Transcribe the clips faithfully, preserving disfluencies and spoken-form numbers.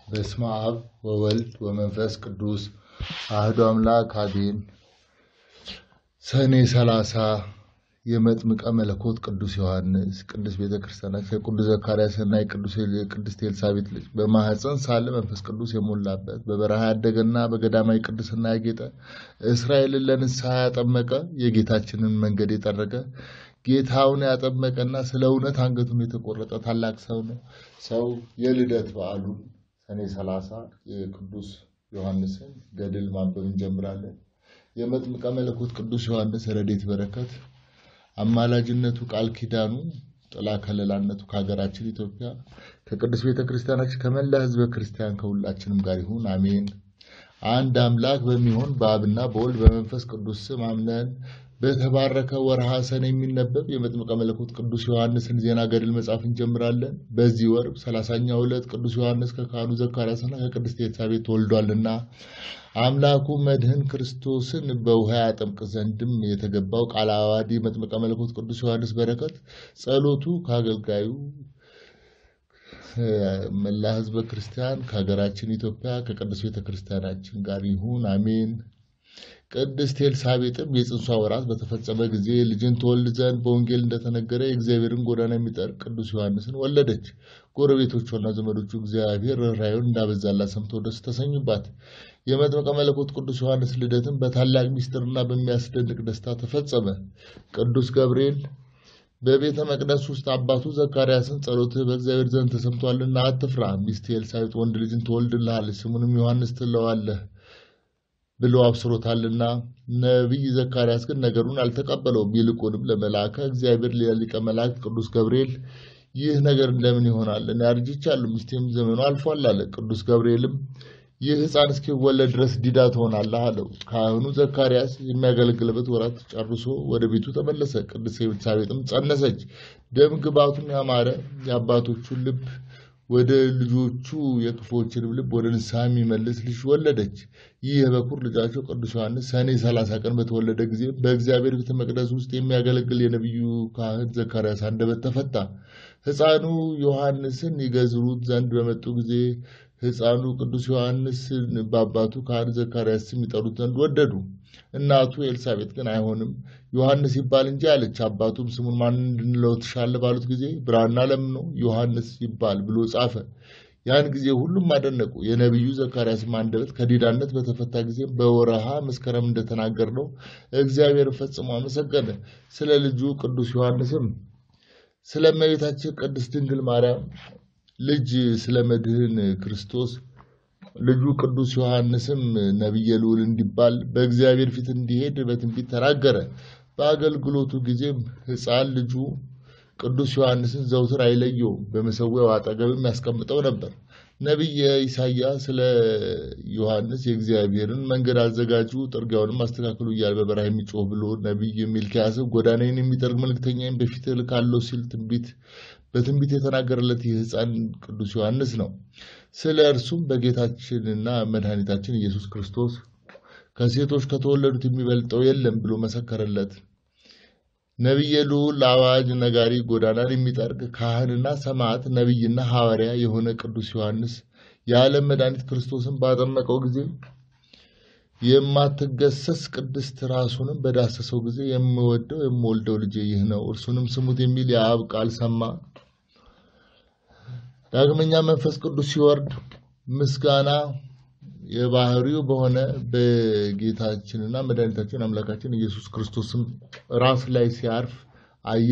በስመ አብ ወወልድ ወመንፈስ ቅዱስ አሐዱ አምላክ አሜን። ሰኔ ሰላሳ የመጥምቀ መለኮት ቅዱስ ዮሐንስ ቅዱስ ቤተክርስቲያናችን የቅዱስ ዘካርያስና የቅዱስ ቅድስት ኤልሳቤጥ ልጅ በማህፀን ሳለ መንፈስ ቅዱስ የሞላበት በበረሃ ያደገና በገዳማዊ ቅድስና ያጌጠ እስራኤልን ለንስሐ ያጠመቀ የጌታችንን መንገድ የጠረገ ጌታውን ያጠመቀና ስለ እውነት አንገቱን የተቆረጠ ታላቅ ሰው ነው። ሰው የልደት በዓሉ ሰኔ ሰላሳ የቅዱስ ዮሐንስን ገድል ማንበብ እንጀምራለን። የመጥምቀ መለኮት ቅዱስ ዮሐንስ ረድኤት በረከት አማላጅነቱ ቃል ኪዳኑ ጥላ ከለላነቱ ከሀገራችን ኢትዮጵያ ከቅዱስ ቤተክርስቲያናችን ከመላ ሕዝበ ክርስቲያን ከሁላችንም ጋር ይሁን አሜን። አንድ አምላክ በሚሆን በአብና በወልድ በመንፈስ ቅዱስ ስም አምነን በተባረከ ወርሃ ሰኔ የሚነበብ የመጥምቀ መለኮት ቅዱስ ዮሐንስን ዜና ገድል መጻፍ እንጀምራለን። በዚህ ወር ሰላሳኛው ዕለት ቅዱስ ዮሐንስ ከካህኑ ዘካርያስና ከቅድስት ኤልሳቤጥ ተወልዷልና አምላኩ መድህን ክርስቶስን በውሃ ያጠምቅ ዘንድም የተገባው ቃለ ዓዋዲ መጥምቀ መለኮት ቅዱስ ዮሐንስ በረከት ጸሎቱ ከአገልጋዩ መላ ሕዝበ ክርስቲያን ከሀገራችን ኢትዮጵያ ከቅዱስ ቤተክርስቲያናችን ጋር ይሁን አሜን። ቅድስት ኤልሳቤጥም የጽንሷ ወራት በተፈጸመ ጊዜ ልጅን ትወልድ ዘንድ በወንጌል እንደተነገረ የእግዚአብሔርን ጎዳና የሚጠርግ ቅዱስ ዮሐንስን ወለደች። ጎረቤቶቿና ዘመዶቹ እግዚአብሔር ርኅራኄውን እንዳበዛላት ሰምተው ደስ ተሰኙባት። የመጥምቀ መለኮት ቅዱስ ዮሐንስ ልደትም በታላቅ ምስጢርና በሚያስደንቅ ደስታ ተፈጸመ። ቅዱስ ገብርኤል በቤተ መቅደስ ውስጥ አባቱ ዘካርያስን ጸሎትህ በእግዚአብሔር ዘንድ ተሰምቷልና አትፍራ፣ ሚስትህ ኤልሳቤጥ ወንድ ልጅን ትወልድልሃለች፣ ስሙንም ዮሐንስ ትለዋለህ ብሎ አብስሮታልና። ነቢይ ዘካርያስ ግን ነገሩን አልተቀበለውም። ይልቁንም ለመልአከ እግዚአብሔር ሊቀ መላእክት ቅዱስ ገብርኤል ይህ ነገር እንደምን ይሆናል? እኔ አርጅቻለሁ፣ ሚስቴም ዘመኑ አልፏል አለ። ቅዱስ ገብርኤልም ይህ ሕፃን እስኪወለድ ድረስ ዲዳ ትሆናለህ አለው። ካህኑ ዘካርያስ የሚያገለግልበት ወራት ጨርሶ ወደ ቤቱ ተመለሰ። ቅድስት ኤልሳቤጥም ጸነሰች። ደም ግባቱም ያማረ የአባቶቹን ልብ ወደ ልጆቹ የክፎችንም ልብ ወደ ንስሐ የሚመልስ ልጅ ወለደች። ይህ የበኩር ልጃቸው ቅዱስ ዮሐንስ ሰኔ ሰላሳ ቀን በተወለደ ጊዜ በእግዚአብሔር ቤተ መቅደስ ውስጥ የሚያገለግል የነቢዩ ካህን ዘካርያስ አንደበት ተፈታ። ሕፃኑ ዮሐንስን ይገዝሩት ዘንድ በመጡ ጊዜ ሕፃኑ ቅዱስ ዮሐንስን በአባቱ ካህን ዘካርያስ ስም ይጠሩት ዘንድ ወደዱ። እናቱ ኤልሳቤጥ ግን አይሆንም ዮሐንስ ይባል እንጂ አለች። አባቱም ስሙን ማን እንድንለው ትሻለህ ባሉት ጊዜ ብራና ለምኖ ዮሐንስ ይባል ብሎ ጻፈ። ያን ጊዜ ሁሉም አደነቁ። የነቢዩ ዘካርያስም አንደበት ከዲዳነት በተፈታ ጊዜ በወርሃ መስከረም እንደተናገር ነው እግዚአብሔር ፈጽሞ አመሰገነ። ስለ ልጁ ቅዱስ ዮሐንስም ስለ እመቤታችን ቅድስት ድንግል ማርያም ልጅ ስለ መድህን ክርስቶስ ልጁ ቅዱስ ዮሐንስም ነቢየ ልዑል እንዲባል በእግዚአብሔር ፊት እንዲሄድ በትንቢት ተናገረ። በአገልግሎቱ ጊዜም ሕፃን ልጁ ቅዱስ ዮሐንስን ዘውትር አይለየውም፣ በመሠዊያው አጠገብም ያስቀምጠው ነበር። ነቢየ ኢሳይያስ ስለ ዮሐንስ የእግዚአብሔርን መንገድ አዘጋጁ ጥርጊያውንም አስተካክሉ እያለ በበረሃ የሚጮህ ብሎ ነቢይ ሚልክያስም ጎዳናዬን የሚጠርግ መልእክተኛዬን በፊትህ እልካለሁ ሲል ትንቢት በትንቢት የተናገረለት ይህ ሕፃን ቅዱስ ዮሐንስ ነው። ስለ እርሱም በጌታችንና መድኃኒታችን ኢየሱስ ክርስቶስ ከሴቶች ከተወለዱት የሚበልጠው የለም ብሎ መሰከረለት። ነቢየ ልዑል አዋጅ ነጋሪ ጎዳናን የሚጠርግ ካህንና ሰማዕት ነቢይና ሐዋርያ የሆነ ቅዱስ ዮሐንስ የዓለም መድኃኒት ክርስቶስን ባጠመቀው ጊዜ የማትገሰስ ቅድስት ራሱንም በዳሰሰው ጊዜ የምወደው የምወልደው ልጄ ይህ ነው እርሱንም ስሙት የሚል የአብ ቃል ሰማ። ዳግመኛ መንፈስ ቅዱስ ሲወርድ ምስጋና የባህሪው በሆነ በጌታችንና መድኃኒታችን አምላካችን ኢየሱስ ክርስቶስም ራስ ላይ ሲያርፍ አየ።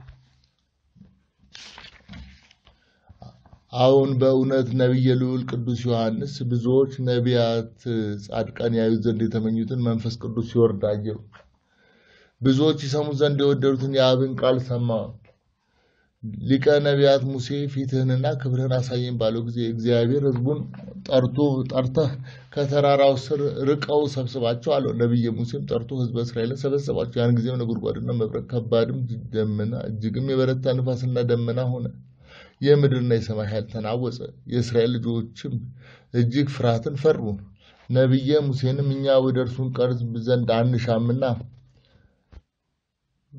አሁን በእውነት ነቢየ ልዑል ቅዱስ ዮሐንስ ብዙዎች ነቢያት ጻድቃን ያዩ ዘንድ የተመኙትን መንፈስ ቅዱስ ሲወርድ አየው። ብዙዎች ይሰሙ ዘንድ የወደዱትን የአብን ቃል ሰማ። ሊቀ ነቢያት ሙሴ ፊትህንና ክብርህን አሳየን ባለው ጊዜ እግዚአብሔር ሕዝቡን ጠርቶ ጠርተህ ከተራራው ስር ርቀው ሰብስባቸው አለው። ነቢየ ሙሴም ጠርቶ ሕዝበ እስራኤልን ሰበሰባቸው። ያን ጊዜም ነጎድጓድና መብረቅ ከባድም ደመና እጅግም የበረታ ንፋስና ደመና ሆነ። የምድርና የሰማይ ኃይል ተናወጸ። የእስራኤል ልጆችም እጅግ ፍርሃትን ፈሩ። ነቢየ ሙሴንም እኛ ወደ እርሱ እንቀርብ ዘንድ አንሻምና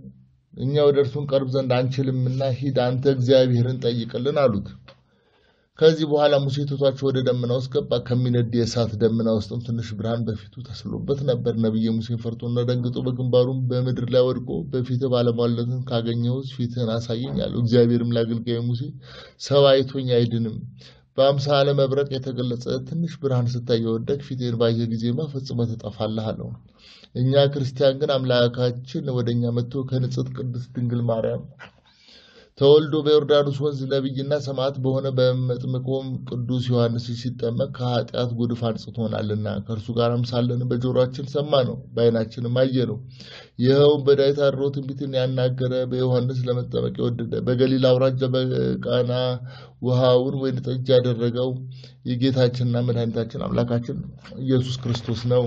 እኛ ወደ እርሱ እንቀርብ ዘንድ አንችልምና ሂድ አንተ እግዚአብሔርን ጠይቅልን አሉት። ከዚህ በኋላ ሙሴ ትቷቸው ወደ ደመና ውስጥ ገባ። ከሚነድ የእሳት ደመና ውስጥም ትንሽ ብርሃን በፊቱ ተስሎበት ነበር። ነብዩ ሙሴ ፈርቶና ደንግጦ በግንባሩም በምድር ላይ ወድቆ በፊትህ ባለሟልነትን ካገኘሁት ፊትህን አሳየኝ አለው። እግዚአብሔርም ለአገልጋዩ ሙሴ ሰው አይቶኝ አይድንም፣ በአምሳለ መብረቅ የተገለጸ ትንሽ ብርሃን ስታይ ወደቅ ፊትህን ባየ ጊዜማ ፈጽመህ ትጠፋለህ አለው። እኛ ክርስቲያን ግን አምላካችን ወደኛ መጥቶ ከንጽሕት ቅድስት ድንግል ማርያም ተወልዶ በዮርዳኖስ ወንዝ ነብይና ሰማዕት በሆነ በመጥምቁም ቅዱስ ዮሐንስ ሲጠመቅ ከኃጢአት ጉድፍ አንጽቶናልና ከእርሱ ጋርም ሳለን በጆሮአችን ሰማነው፣ በዓይናችንም አየነው። ይኸውም በዳዊት አድሮ ትንቢትን ያናገረ በዮሐንስ ለመጠመቅ የወደደ በገሊላ አውራጃ በቃና ውሃውን ወይን ጠጅ ያደረገው የጌታችንና መድኃኒታችን አምላካችን ኢየሱስ ክርስቶስ ነው።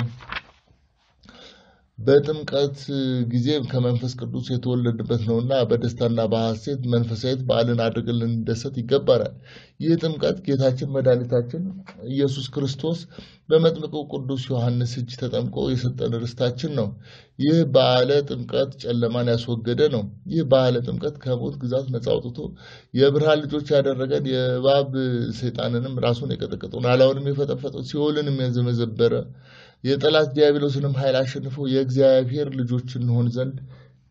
በጥምቀት ጊዜ ከመንፈስ ቅዱስ የተወለደበት ነውና በደስታና በሐሴት መንፈሳዊት በዓልን አድርገን ልንደሰት ይገባናል። ይህ ጥምቀት ጌታችን መድኃኒታችን ኢየሱስ ክርስቶስ በመጥምቁ ቅዱስ ዮሐንስ እጅ ተጠምቆ የሰጠን ርስታችን ነው። ይህ በዓለ ጥምቀት ጨለማን ያስወገደ ነው። ይህ በዓለ ጥምቀት ከሞት ግዛት ነፃ አውጥቶ የብርሃን ልጆች ያደረገን የእባብ ሰይጣንንም ራሱን የቀጠቀጠውን አላውንም የፈጠፈጠው ሲኦልንም ያዘመዘበረ የጠላት ዲያብሎስንም ኃይል አሸንፎ የእግዚአብሔር ልጆች እንሆን ዘንድ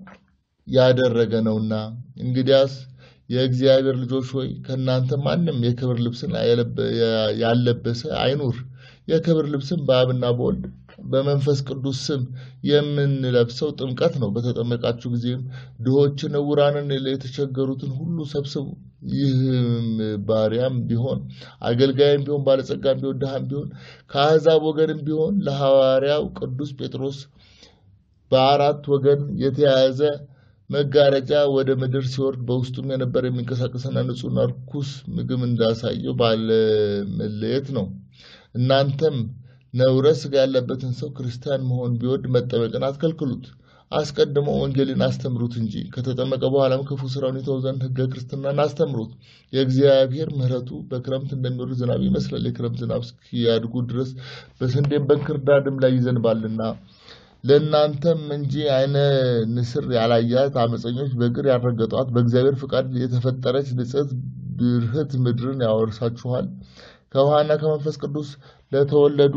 ያደረገ ነውና እንግዲያስ የእግዚአብሔር ልጆች ሆይ ከናንተ ማንም የክብር ልብስን ያለበሰ አይኑር። የክብር ልብስን በአብና በወልድ በመንፈስ ቅዱስ ስም የምንለብሰው ጥምቀት ነው። በተጠመቃችሁ ጊዜም ድሆችን፣ ዕውራንን፣ የተቸገሩትን ሁሉ ሰብስቡ። ይህም ባሪያም ቢሆን አገልጋይም ቢሆን ባለጸጋም ቢሆን ድሃም ቢሆን ከአሕዛብ ወገንም ቢሆን ለሐዋርያው ቅዱስ ጴጥሮስ በአራት ወገን የተያዘ መጋረጃ ወደ ምድር ሲወርድ በውስጡም የነበረ የሚንቀሳቀስና ንጹሕና ርኩስ ምግብ እንዳሳየው ባለ መለየት ነው። እናንተም ነውረ ሥጋ ያለበትን ሰው ክርስቲያን መሆን ቢወድ መጠመቅን አትከልክሉት፣ አስቀድሞ ወንጌልን አስተምሩት እንጂ ከተጠመቀ በኋላም ክፉ ስራውን ይተው ዘንድ ሕገ ክርስትናን አስተምሩት። የእግዚአብሔር ምሕረቱ በክረምት እንደሚወርድ ዝናብ ይመስላል። የክረምት ዝናብ እስኪያድጉ ድረስ በስንዴም በእንክርዳድም ላይ ይዘንባልና ለእናንተም እንጂ አይነ ንስር ያላያት አመፀኞች በእግር ያልረገጧት በእግዚአብሔር ፍቃድ የተፈጠረች ንጽሕት ብርህት ምድርን ያወርሳችኋል። ከውሃና ከመንፈስ ቅዱስ ለተወለዱ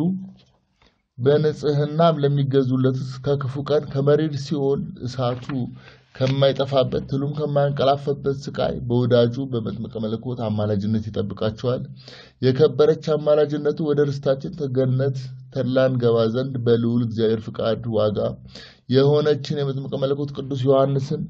በንጽህናም ለሚገዙለት ከክፉ ቀን ከመሪር ሲኦል እሳቱ ከማይጠፋበት ትሉም ከማያንቀላፈበት ስቃይ በወዳጁ በመጥምቀ መለኮት አማላጅነት ይጠብቃቸዋል። የከበረች አማላጅነቱ ወደ ርስታችን ተገነት ተድላን ገባ ዘንድ በልዑል እግዚአብሔር ፍቃድ ዋጋ የሆነችን የመጥምቀ መለኮት ቅዱስ ዮሐንስን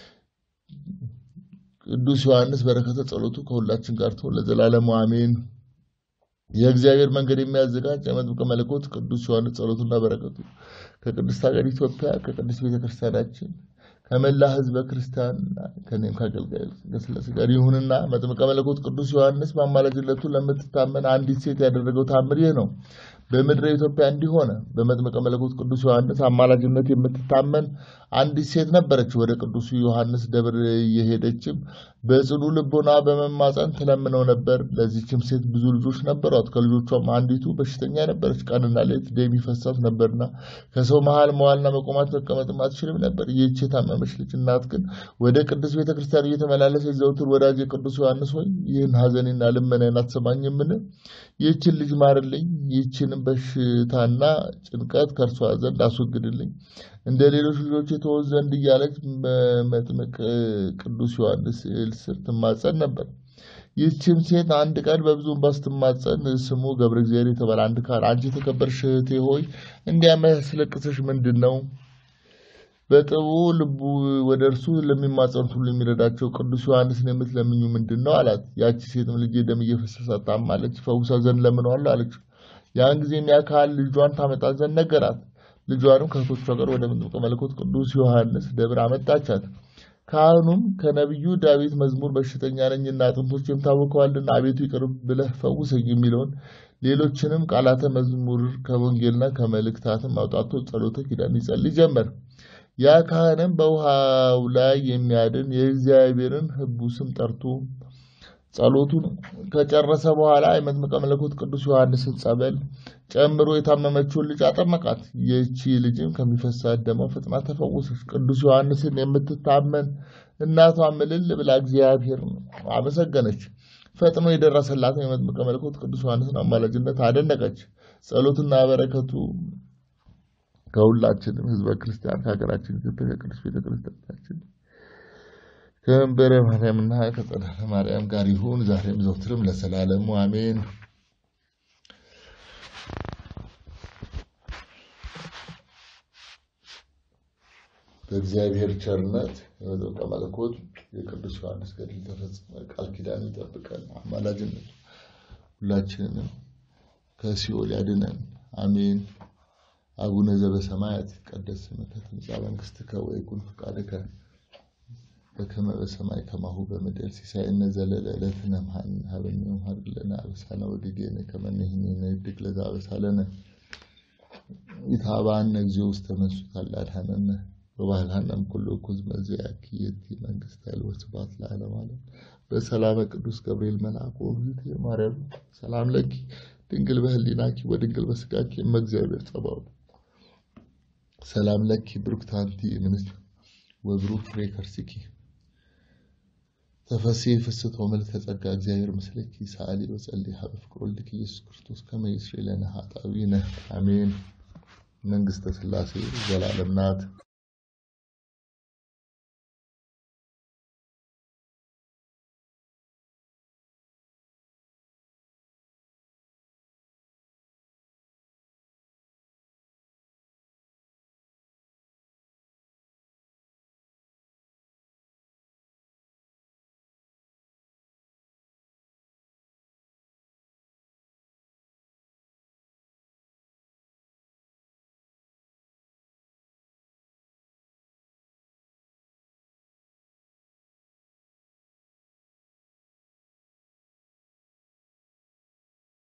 ቅዱስ ዮሐንስ በረከተ ጸሎቱ ከሁላችን ጋር ትሁን ለዘላለሙ አሜን። የእግዚአብሔር መንገድ የሚያዘጋጅ የመጥምቀ መለኮት ቅዱስ ዮሐንስ ጸሎቱና በረከቱ ከቅድስት ሀገር ኢትዮጵያ ከቅድስት ቤተክርስቲያናችን ከመላ ሕዝበ ክርስቲያን ከኔም ከአገልጋዩ ከሥላሴ ጋር ይሁንና መጥምቀ መለኮት ቅዱስ ዮሐንስ በአማላጅነቱ ለምትታመን አንዲት ሴት ያደረገው ታምር ይህ ነው። በምድረ ኢትዮጵያ እንዲሆነ በመጥምቀ መለኮት ቅዱስ ዮሐንስ አማላጅነት የምትታመን አንዲት ሴት ነበረች። ወደ ቅዱስ ዮሐንስ ደብር የሄደችም በጽኑ ልቦና በመማፀን ትለምነው ነበር። ለዚህችም ሴት ብዙ ልጆች ነበሯት። ከልጆቿም አንዲቱ በሽተኛ ነበረች። ቀንና ሌሊት ደም ይፈሳት ነበርና ከሰው መሃል መዋልና መቆማት መቀመጥም አትችልም ነበር። ይህች የታመመች ልጅ እናት ግን ወደ ቅዱስ ቤተክርስቲያን እየተመላለሰች ዘውትር ወዳጄ ቅዱስ ዮሐንስ ሆይ ይህን ሐዘኔና ልመናዬን አትሰማኝምን? ይህችን ልጅ ማርልኝ፣ ይህችንም በሽታና ጭንቀት ከእርሷ ዘንድ አስወግድልኝ፣ እንደ ሌሎች ልጆች የተወዝ ዘንድ እያለች በመጥምቅ ቅዱስ ዮሐንስ ስዕል ስር ትማጸን ነበር። ይህችም ሴት አንድ ቀን በብዙ እንባ ስትማጸን ስሙ ገብረ እግዚአብሔር የተባለ አንድ ካህን አንቺ የተከበርሽ እህቴ ሆይ እንዲያስለቅስሽ ምንድን ነው? በጥቡ ልቡ ወደ እርሱ ለሚማጸኑት ሁሉ የሚረዳቸው ቅዱስ ዮሐንስን የምትለምኙ ምንድን ነው አላት። ያቺ ሴትም ልጄ ደም እየፈሰሳት ታማለች፣ ፈውሳ ዘንድ ለምነዋለሁ አለችው። ያን ጊዜም ያ ካህን ልጇን ታመጣ ዘንድ ነገራት። ልጇንም ከእህቶቿ ጋር ወደ መጥምቀ መለኮት ቅዱስ ዮሐንስ ደብር አመጣቻት። ካህኑም ከነቢዩ ዳዊት መዝሙር በሽተኛ ነኝና አጥንቶቼም ታውከዋልና አቤቱ ይቅር ብለህ ፈውሰኝ የሚለውን ሌሎችንም ቃላተ መዝሙር ከወንጌልና ከመልእክታትም አውጣቶ ጸሎተ ኪዳን ይጸልይ ጀመር። ያ ካህንም በውሃው ላይ የሚያድን የእግዚአብሔርን ሕቡ ስም ጠርቶ ጸሎቱን ከጨረሰ በኋላ የመጥምቀ መለኮት ቅዱስ ዮሐንስን ጸበል ጨምሮ የታመመችውን ልጅ አጠመቃት። ይህቺ ልጅም ከሚፈሳት ደሟ ፈጥና ተፈወሰች። ቅዱስ ዮሐንስን የምትታመን እናቷ እልል ብላ እግዚአብሔርን አመሰገነች። ፈጥኖ የደረሰላት የመጥምቀ መለኮት ቅዱስ ዮሐንስን አማላጅነት አደነቀች። ጸሎትና በረከቱ ከሁላችንም ህዝበ ክርስቲያን ከሀገራችን ኢትዮጵያ ከቅዱስ ቤተክርስቲያናችን ከመንበረ ማርያምና ከጸዳለ ማርያም ጋር ይሁን ዛሬም ዘወትርም ለዘላለሙ አሜን። በእግዚአብሔር ቸርነት የመጥምቀ መለኮት የቅዱስ ዮሐንስ ገድል ተፈጸመ። ቃል ኪዳን ይጠብቀን። አማላጅነቱ ሁላችንንም ከሲኦል ያድነን አሜን። አቡነ ዘበሰማያት ይትቀደስ ስምከ ትምጻእ መንግሥትከ ወይኩን ፈቃድከ በከመ በሰማይ ከማሁ በምድር ሲሳየነ ዘለለዕለትነ ሀበነ ዮም ሀብ ለነ አበሳነ ወጌጋየነ ከመ ንሕነኒ ንኅድግ ለዘአበሳለነ ኢታብአነ እግዚኦ ውስተ መንሱት አድኀነነ ወባልሐናም ኩሉ እኩይ መዚአኪ የቲ መንግሥት ኃይል ወስብሐት ለዓለመ ዓለም። በሰላመ ቅዱስ ገብርኤል መልአክ ወእግዝእትየ ማርያም ሰላም ለኪ ድንግል በህሊናኪ ወድንግል በስጋኪ እመ እግዚአብሔር ጸባኦት ሰላም ለኪ ብሩክት አንቲ እምንእስት ወብሩክ ፍሬ ከርሥኪ ተፈሥሒ ፍስሕቶ ምልዕተ ጸጋ እግዚአብሔር ምስሌኪ ሰአሊ ወጸልዪ ሀበ ፍቅር ወልድኪ ኢየሱስ ክርስቶስ ከመ ይስረይ ለነ ኃጣውኢነ አሜን። መንግሥተ ሥላሴ ዘላለም ናት።